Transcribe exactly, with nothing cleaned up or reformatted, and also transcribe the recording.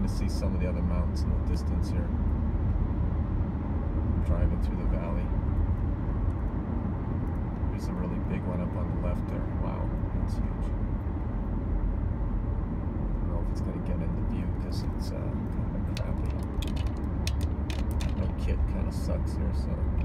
trying to see some of the other mountains in the distance here. I'm driving through the valley. There's a really big one up on the left there. Wow, that's huge. I don't know if it's going to get in the view because it's uh, kind of crappy. My kit kind of sucks here, so.